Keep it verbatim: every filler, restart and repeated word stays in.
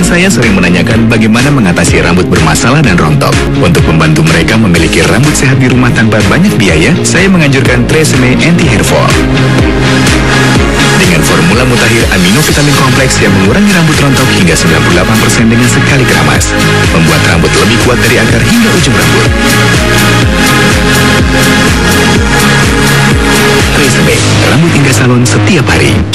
saya sering menanyakan bagaimana mengatasi rambut bermasalah dan rontok. Untuk membantu mereka memiliki rambut sehat di rumah tanpa banyak biaya, saya menganjurkan Tresemme Anti Hair Fall. Dengan formula mutakhir amino vitamin kompleks yang mengurangi rambut rontok hingga sembilan puluh delapan persen dengan sekali keramas, membuat rambut lebih kuat dari akar hingga ujung rambut. Tresemme, rambut hingga salon setiap hari.